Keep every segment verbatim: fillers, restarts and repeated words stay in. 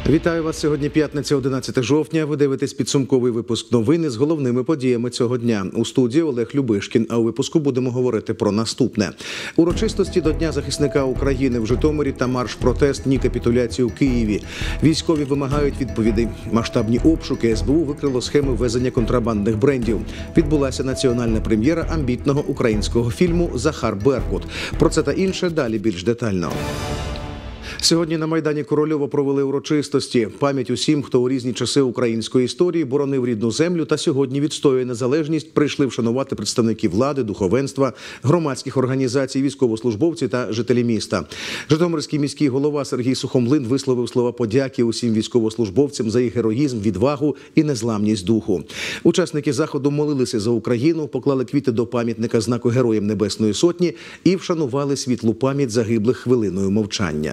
Вітаю вас. Сьогодні п'ятниця, одинадцяте жовтня. Ви дивитесь підсумковий випуск новини з головними подіями цього дня. У студії Олег Любишкін, а у випуску будемо говорити про наступне. Урочистості до Дня захисника України в Житомирі та марш-протест «Ні капітуляції» у Києві. Військові вимагають відповідей. Масштабні обшуки. ес бе у викрило схеми ввезення контрабандних брендів. Відбулася національна прем'єра амбітного українського фільму «Захар Беркут». Про це та інше далі більш детально. Сьогодні на Майдані Корольова провели урочистості. Пам'ять усім, хто у різні часи української історії боронив рідну землю та сьогодні відстоює незалежність, прийшли вшанувати представники влади, духовенства, громадських організацій, військовослужбовці та жителі міста. Житомирський міський голова Сергій Сухомлин висловив слова подяки усім військовослужбовцям за їх героїзм, відвагу і незламність духу. Учасники заходу молилися за Україну, поклали квіти до пам'ятника знаку Героям Небесної Сотні і вшанували світлу пам'ять загиблих хвилиною мовчання.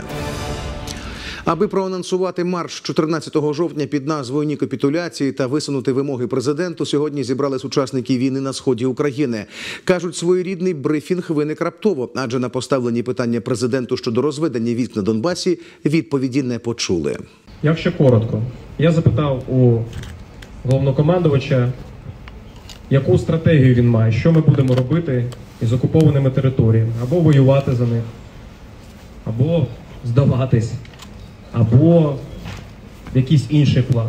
Аби проанонсувати марш чотирнадцятого жовтня під назвою «Ні капітуляції» та висунути вимоги президенту, сьогодні зібрались учасники війни на сході України. Кажуть, своєрідний брифінг виник раптово, адже на поставлені питання президенту щодо розведення військ на Донбасі відповіді не почули. Якщо коротко, я запитав у головнокомандувача, яку стратегію він має, що ми будемо робити із окупованими територіями, або воювати за них, або здаватись, або якийсь інший план.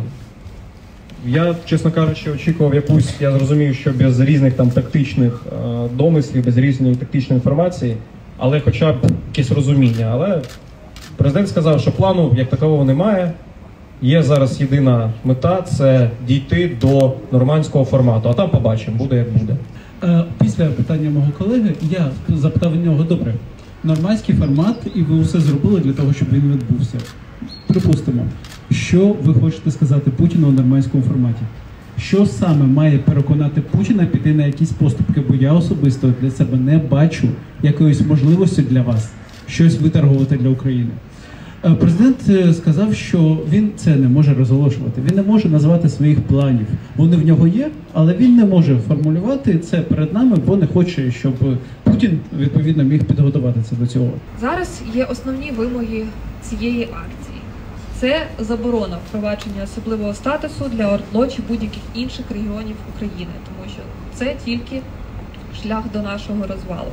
Я, чесно кажучи, очікував якусь, я зрозумів, що без різних там тактичних е, домислів, без різної тактичної інформації, але хоча б якесь розуміння. Але президент сказав, що плану як такового немає. Є зараз єдина мета – це дійти до нормандського формату, а там побачимо, буде як буде. Після питання мого колеги я запитав у нього, добре, нормандський формат, і ви все зробили для того, щоб він відбувся. Припустимо, що ви хочете сказати Путіну у нормандському форматі? Що саме має переконати Путіна піти на якісь поступки? Бо я особисто для себе не бачу якоїсь можливості для вас щось виторгувати для України. Президент сказав, що він це не може розголошувати, він не може назвати своїх планів. Вони в нього є, але він не може формулювати це перед нами, бо не хоче, щоб Путін, відповідно, міг підготуватися до цього. Зараз є основні вимоги цієї акції. Це заборона впровадження особливого статусу для ОРДЛО чи будь-яких інших регіонів України, тому що це тільки шлях до нашого розвалу.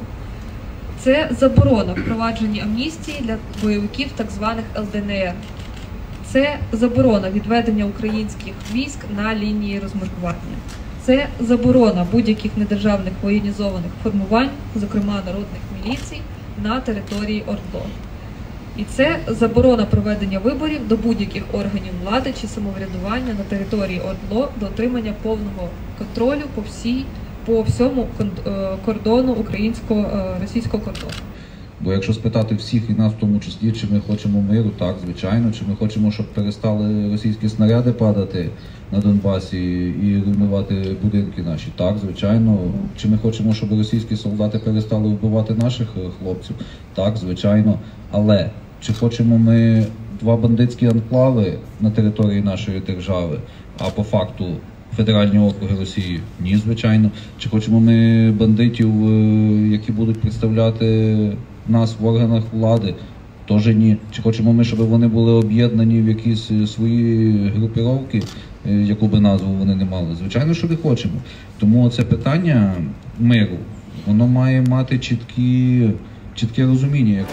Це заборона впровадження амністії для бойовиків так званих ел де ен ер. Це заборона відведення українських військ на лінії розмежування. Це заборона будь-яких недержавних воєнізованих формувань, зокрема народних міліцій, на території ОРДЛО. І це заборона проведення виборів до будь-яких органів влади чи самоврядування на території ОРДЛО до отримання повного контролю по всій по всьому кордону, українсько-російського кордону. Бо якщо спитати всіх, і нас в тому числі, чи ми хочемо миру, так, звичайно, чи ми хочемо, щоб перестали російські снаряди падати на Донбасі і руйнувати будинки наші, так, звичайно. Чи ми хочемо, щоб російські солдати перестали вбивати наших хлопців, так, звичайно. Але чи хочемо ми два бандитські анклави на території нашої держави, а по факту федеральні округи Росії? Ні, звичайно. Чи хочемо ми бандитів, які будуть представляти нас в органах влади? Теж ні. Чи хочемо ми, щоб вони були об'єднані в якісь свої групіровки, яку би назву вони не мали? Звичайно, що не хочемо. Тому це питання миру, воно має мати чіткі, чітке розуміння.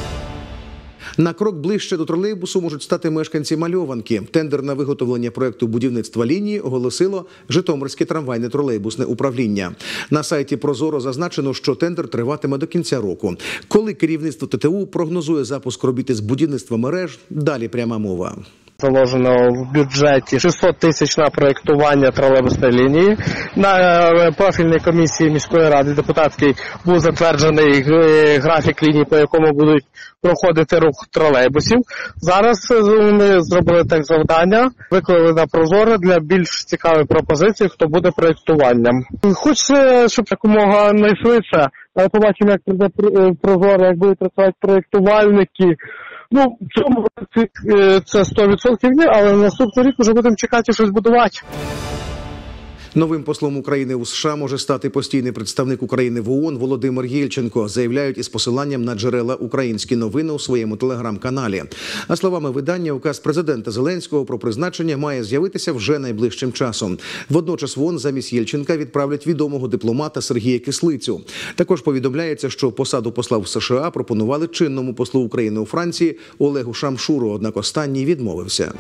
На крок ближче до тролейбусу можуть стати мешканці Мальованки. Тендер на виготовлення проєкту будівництва лінії оголосило Житомирське трамвайне тролейбусне управління. На сайті Прозоро зазначено, що тендер триватиме до кінця року. Коли керівництво те те у прогнозує запуск робіт з будівництва мереж, далі пряма мова. Заложено в бюджеті шістсот тисяч на проєктування тролейбусної лінії. На профільній комісії міської ради депутатській був затверджений графік лінії, по якому будуть проходити рух тролейбусів. Зараз вони зробили так завдання, виклали на Прозоро для більш цікавої пропозиції, хто буде проєктуванням. Хочеться, щоб якомога найшвидше, але побачимо, як прийде Прозоро, як будуть працювати проєктувальники. Ну, в цьому році це сто відсотків ні, але на наступний рік вже будемо чекати щось будувати. Новим послом України у США може стати постійний представник України в ООН Володимир Єльченко, заявляють із посиланням на джерела «Українські новини» у своєму телеграм-каналі. А словами видання, указ президента Зеленського про призначення має з'явитися вже найближчим часом. Водночас в ООН замість Єльченка відправлять відомого дипломата Сергія Кислицю. Також повідомляється, що посаду посла в США пропонували чинному послу України у Франції Олегу Шамшуру, однак останній відмовився.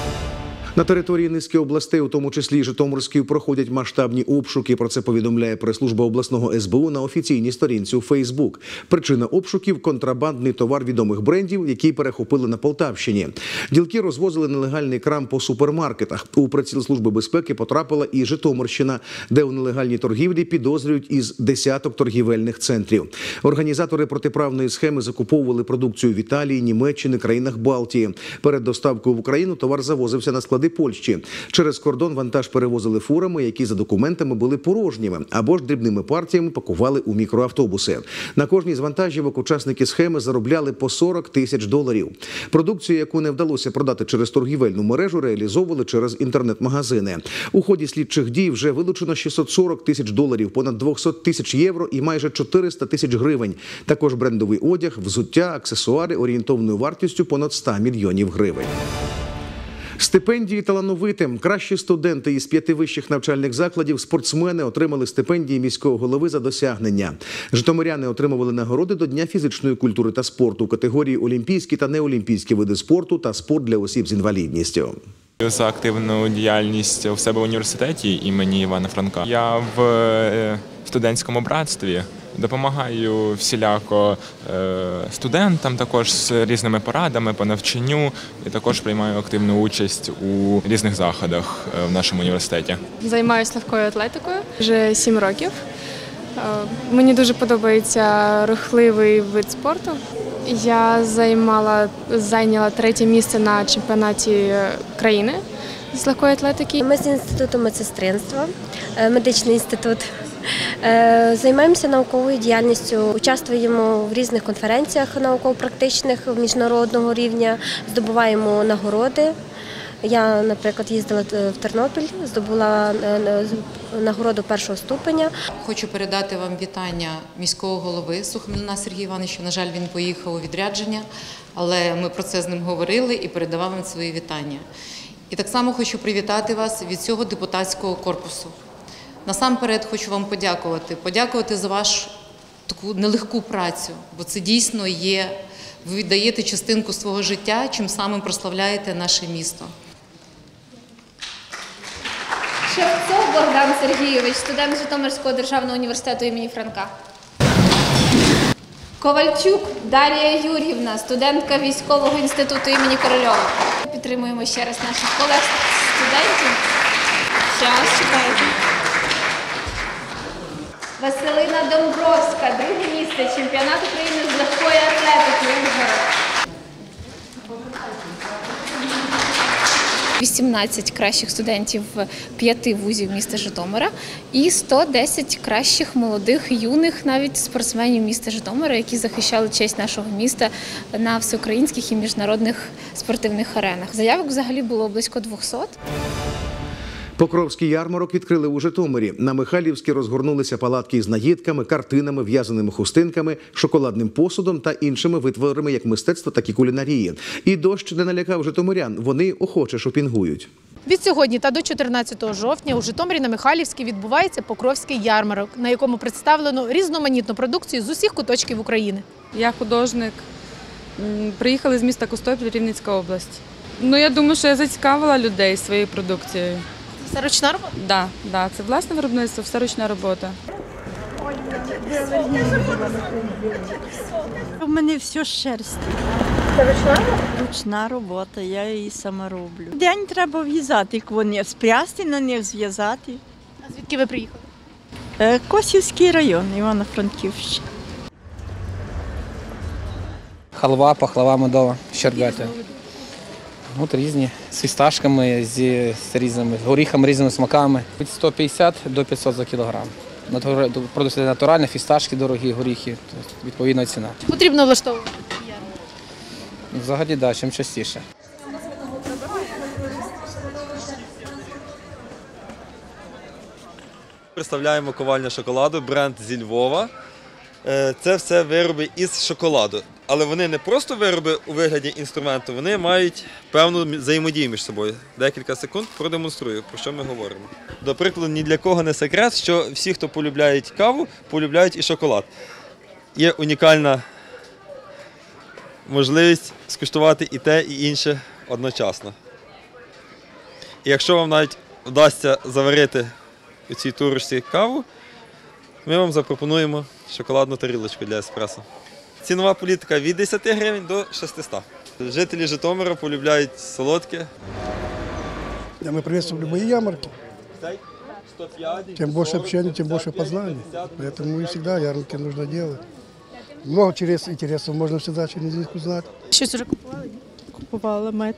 На території низки областей, у тому числі Житомирської, проходять масштабні обшуки. Про це повідомляє прес-служба обласного ес бе у на офіційній сторінці у Фейсбук. Причина обшуків – контрабандний товар відомих брендів, який перехопили на Полтавщині. Ділки розвозили нелегальний крам по супермаркетах. У приціл Служби безпеки потрапила і Житомирщина, де у нелегальній торгівлі підозрюють із десяток торгівельних центрів. Організатори протиправної схеми закуповували продукцію в Італії, Німеччині, країнах Балтії. Перед доставкою в Україну товар завозився на склади Польщі. Через кордон вантаж перевозили фурами, які за документами були порожніми, або ж дрібними партіями пакували у мікроавтобуси. На кожній з вантажівок учасники схеми заробляли по сорок тисяч доларів. Продукцію, яку не вдалося продати через торгівельну мережу, реалізовували через інтернет-магазини. У ході слідчих дій вже вилучено шістсот сорок тисяч доларів, понад двісті тисяч євро і майже чотириста тисяч гривень. Також брендовий одяг, взуття, аксесуари орієнтовною вартістю понад сто мільйонів гривень. Стипендії талановитим. Кращі студенти із п'яти вищих навчальних закладів, спортсмени отримали стипендії міського голови за досягнення. Житомиряни отримували нагороди до Дня фізичної культури та спорту у категорії олімпійські та неолімпійські види спорту та спорт для осіб з інвалідністю. За активну діяльність у себе в університеті імені Івана Франка. Я в студентському братстві. Допомагаю всіляко студентам, також з різними порадами по навчанню, і також приймаю активну участь у різних заходах в нашому університеті. Займаюся легкою атлетикою вже сім років. Мені дуже подобається рухливий вид спорту. Я займала, зайняла третє місце на чемпіонаті країни з легкої атлетики. Ми з інституту медсестринства, медичний інститут. Займаємося науковою діяльністю, участвуємо в різних конференціях науково-практичних міжнародного рівня, здобуваємо нагороди. Я, наприклад, їздила в Тернопіль, здобула нагороду першого ступеня. Хочу передати вам вітання міського голови Сухомлина Сергія Івановича. На жаль, він поїхав у відрядження, але ми про це з ним говорили і передавав вам свої вітання. І так само хочу привітати вас від цього депутатського корпусу. Насамперед хочу вам подякувати, подякувати за вашу таку нелегку працю, бо це дійсно є, ви віддаєте частинку свого життя, чим самим прославляєте наше місто. Шевцов Богдан Сергійович, студент Житомирського державного університету імені Франка. Ковальчук Дар'я Юр'ївна, студентка військового інституту імені Корольова. Підтримуємо ще раз наших колег-студентів. Зараз чекайте. Василина Домбровська, друге місце, чемпіонат України з легкої атлетики Ужгород. вісімнадцять кращих студентів п'яти вузів міста Житомира і сто десять кращих молодих, юних навіть спортсменів міста Житомира, які захищали честь нашого міста на всеукраїнських і міжнародних спортивних аренах. Заявок взагалі було близько двохсот. Покровський ярмарок відкрили у Житомирі. На Михайлівській розгорнулися палатки з наїдками, картинами, в'язаними хустинками, шоколадним посудом та іншими витворами як мистецтва, так і кулінарії. І дощ не налякав житомирян, вони охоче шопінгують. Від сьогодні та до чотирнадцятого жовтня у Житомирі на Михайлівській відбувається Покровський ярмарок, на якому представлено різноманітну продукцію з усіх куточків України. Я художник, приїхали з міста Костопіль, Рівненська область. Ну, я думаю, що я зацікавила людей своєю продукцією. Це ручна робота? Так, да, да, це власне виробництво, все ручна робота. У мене все з шерсті. Це ручна робота? Ручна робота, я її сама роблю. День треба в'язати коні, спрясти на них, зв'язати. А звідки ви приїхали? Косівський район, Івано-Франківщина. Халва, пахлава медова, щербета. От різні, з фісташками, з, з різними горіхами, різними смаками. Від сто п'ятдесят до п'ятсот за кілограм. Продукція натуральна, фісташки дорогі, горіхи, відповідна ціна. Чи потрібно влаштовувати? Взагалі, так, да, чим частіше. Представляємо ковальню шоколаду, бренд зі Львова. Це все вироби із шоколаду. Але вони не просто вироби у вигляді інструменту, вони мають певну взаємодію між собою. Декілька секунд продемонструю, про що ми говоримо. До прикладу, ні для кого не секрет, що всі, хто полюбляють каву, полюбляють і шоколад. Є унікальна можливість скуштувати і те, і інше одночасно. І якщо вам навіть вдасться заварити у цій турочці каву, ми вам запропонуємо шоколадну тарілочку для еспресо. Цінова політика від десяти гривень до шестисот. Жителі Житомира полюбляють солодке. Мы приветствуем любые ярмарки. Чем больше общения, тем больше познаний. Поэтому и всегда ярмарки нужно делать. Много интересов можно всегда через них узнать. Щось вже купували? Купувала мед.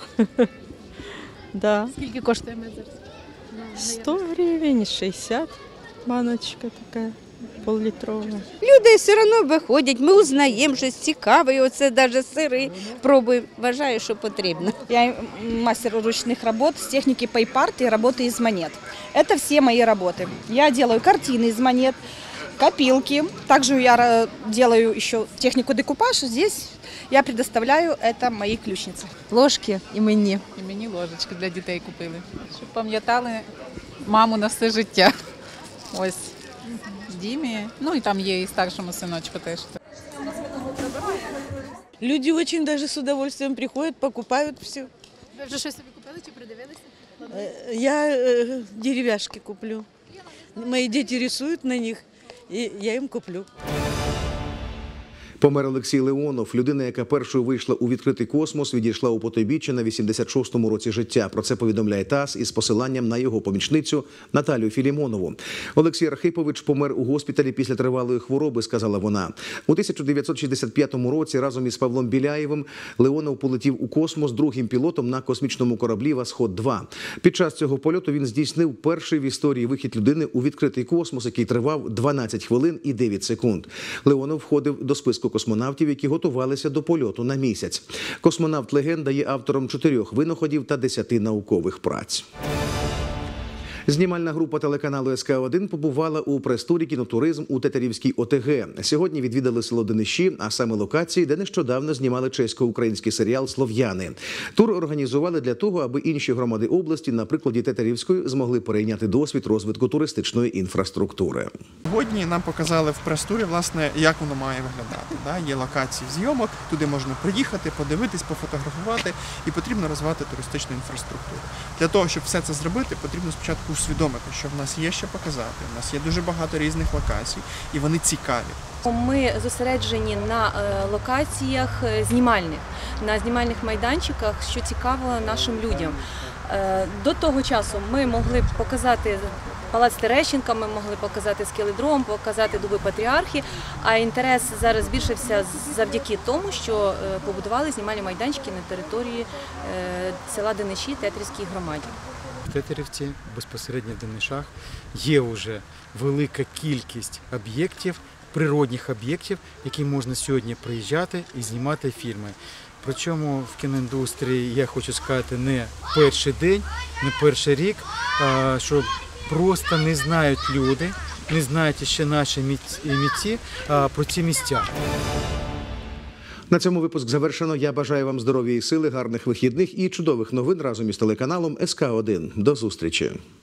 Да. Скільки коштує мед зараз? сто гривень, шістдесят, баночка така, пол-літрова. Люди все одно виходять, ми узнаємо щось цікаве, і оце навіть сири пробуємо. Вважаю, що потрібно. Я мастер ручных работ с техники пейп-арт и работы из монет. Это все мои работы. Я делаю картины из монет, копилки. Также я делаю еще технику декупаж. Здесь я предоставляю это моей ключнице. Ложки іменні. Іменні ложечки для дітей купили. Щоб пам'ятали маму на все життя. Ось. Дімі. Ну і там є і старшому синочку теж. Люди очень даже с удовольствием приходят, покупают все. Ви вже щось собі купили чи придивилися? Я э, деревяшки куплю. Мои дети рисуют на них, и я им куплю. Помер Олексій Леонов, людина, яка першою вийшла у відкритий космос, відійшла у потойбіччя на вісімдесят шостому році життя. Про це повідомляє ТАСС із посиланням на його помічницю Наталію Філімонову. Олексій Архипович помер у госпіталі після тривалої хвороби, сказала вона. У тисяча дев'ятсот шістдесят п'ятому році разом із Павлом Біляєвим Леонов полетів у космос другим пілотом на космічному кораблі «Восход два». Під час цього польоту він здійснив перший в історії вихід людини у відкритий космос, який тривав дванадцять хвилин і дев'ять секунд. Леонов входив до списку космонавтів, які готувалися до польоту на місяць. Космонавт-легенда є автором чотирьох винаходів та десяти наукових праць. Знімальна група телеканалу ес ка один побувала у прес-турі «Кінотуризм» у Тетерівській о те ге. Сьогодні відвідали село Дениші, а саме локації, де нещодавно знімали чесько-український серіал «Слов'яни». Тур організували для того, аби інші громади області, на прикладі Тетерівської, змогли перейняти досвід розвитку туристичної інфраструктури. Сьогодні нам показали в прес-турі, власне, як воно має виглядати. Да? Є локації зйомок, туди можна приїхати, подивитись, пофотографувати, і потрібно розвивати туристичну інфраструктуру. Для того, щоб все це зробити, потрібно спочатку усвідомити, що в нас є що показати, в нас є дуже багато різних локацій, і вони цікаві. Ми зосереджені на локаціях знімальних, на знімальних майданчиках, що цікаво нашим людям. До того часу ми могли показати Палац Терещенка, ми могли показати Скеледром, показати Дуби Патріархи, а інтерес зараз збільшився завдяки тому, що побудували знімальні майданчики на території села Дениші Тетерівській громаді. В Тетерівці, безпосередньо в Денишах, є вже велика кількість об'єктів, природних об'єктів, які можна сьогодні приїжджати і знімати фільми. Причому в кіноіндустрії, я хочу сказати, не перший день, не перший рік, що просто не знають люди, не знають ще наші митці про ці місця. На цьому випуск завершено. Я бажаю вам здоров'я і сили, гарних вихідних і чудових новин разом із телеканалом ес ка один. До зустрічі!